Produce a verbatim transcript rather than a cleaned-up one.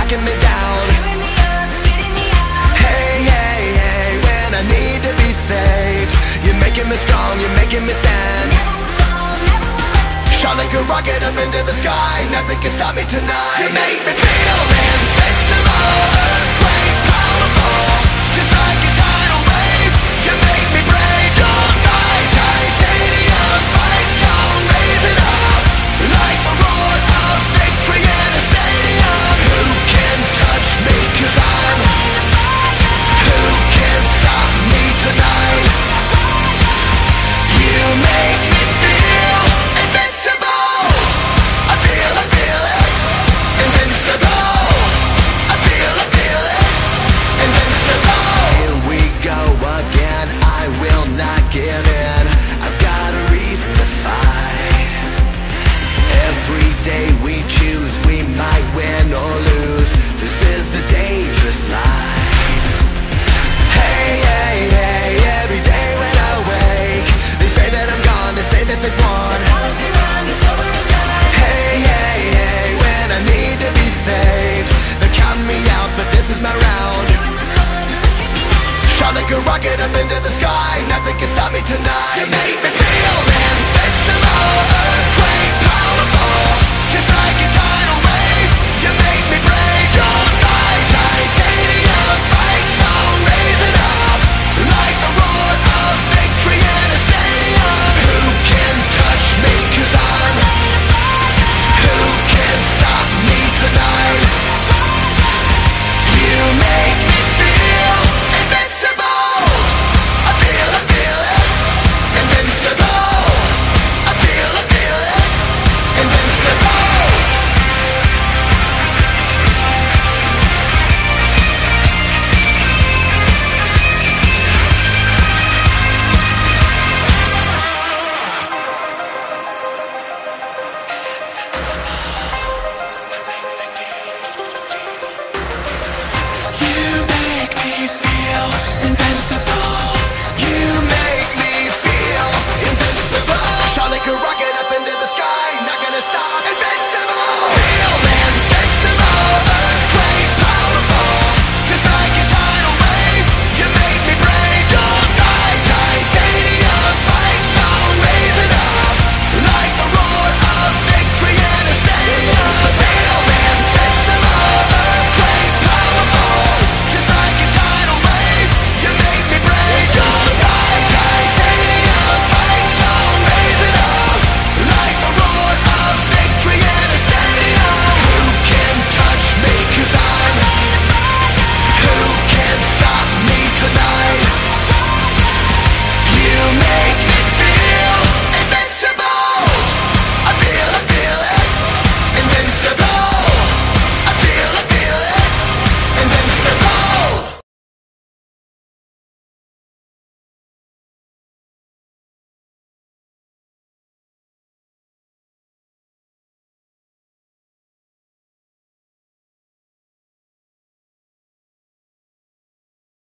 knocking me down. Hey, hey, hey, when I need to be saved, you're making me strong, you're making me stand. Shot like a rocket up into the sky, nothing can stop me tonight. You make me feel invincible, earthquake powerful, just like a tidal wave. You make me brave, you're my titanium fight song. Raise it up like the roar of victory in a stadium. Who can touch me, cause I'm who can stop me tonight? You make me feel invincible. I feel, I feel it. Invincible. I feel, I feel it. Invincible. Here we go again, I will not give in. I've got a reason to fight. Every day we choose, we might win or lose. This is the dangerous life. Hey, hey, hey, every day when I wake, they say that I'm gone, they say that they've won. Hey, hey, hey, when I need to be saved, they're counting me out, but this is my round. Shot like a rocket up into the sky, nothing can stop me tonight. You make me feel invincible.